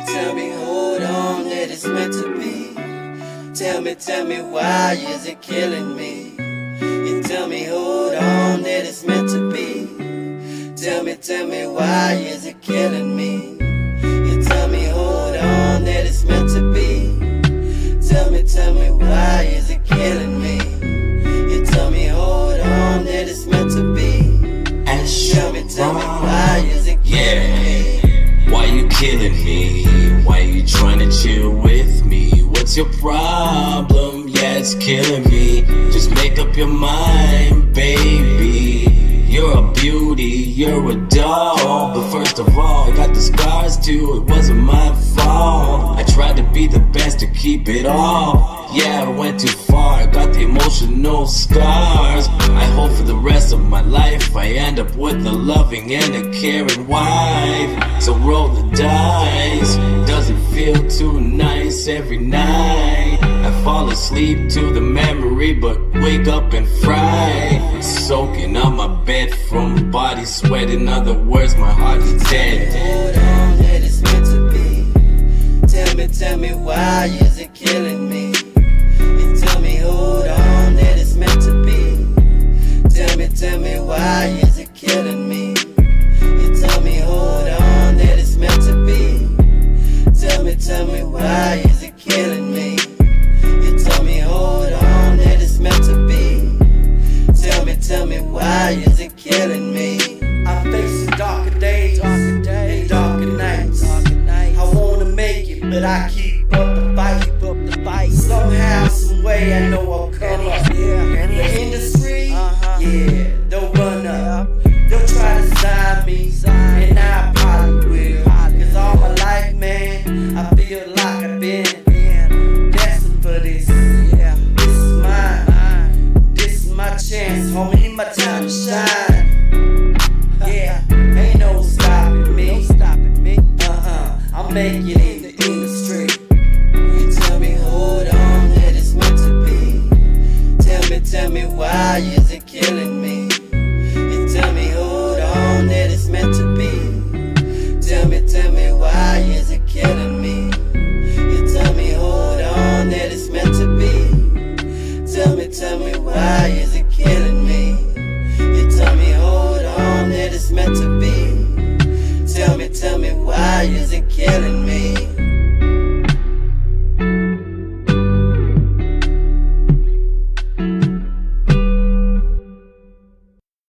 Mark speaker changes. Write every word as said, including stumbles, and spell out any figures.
Speaker 1: tell me, hold on, that it's meant to be. Tell me, tell me, why is it killing me? You tell me, hold on, that it's meant to be. Tell me, tell me, why is it killing me? You tell me, hold on, that it's meant to be. Tell me, tell me, why is it killing me? You tell me, hold on, that it's meant to be. Tell me, tell me, why is it killing me?
Speaker 2: Why you killing me? Why you trying to chill with me? What's your problem? Yeah, it's killing me. Just make up your mind, baby. You're a beauty, you're a doll. But first of all, I got the scars too. It wasn't my fault. I tried to be the best to keep it all. Yeah, I went too far, I got the emotional scars. I hope for the rest of my life I end up with a loving and a caring wife. So roll the dice. Does it feel too nice every night? I fall asleep to the memory, but wake up and fry. Soaking on my bed from body sweat. In other words, my heart is dead.
Speaker 1: Hold on, that it's meant to be. Tell me, tell me, why is it killing me? You tell me, hold on, that it's meant to be. Tell me, tell me, why is it killing me? You tell me, hold on, that it's meant to be. Tell me, tell me, why is it killing me? You tell me, hold on, that it's meant to be. Tell me, tell me, why is it killing me?
Speaker 3: I'm facing darker days, darker days, and darker nights. darker nights. I wanna make it, but I keep up the fight. Keep up the fight. Somehow, some way, I know I'll come up. Yeah. The industry, uh-huh. yeah, they'll run up. They'll try to sign me, and I probably will. Cause all my life, man, I feel like I've been destined for this. Yeah. This is mine. This is my chance, homie. My time to shine. Yeah, ain't no stopping me. No stopping me. Uh-uh, I'm making it in the industry.
Speaker 1: You tell me, hold on, that it's meant to be. Tell me, tell me, why is it killing me? You tell me, hold on, that it's meant to be. Tell me, tell me, why is it killing me? You tell me, hold on, that it's meant to be. Tell me, tell me, why is it killing me? You tell me, hold on, that it's meant to be. Tell me, tell me, why is it killing me?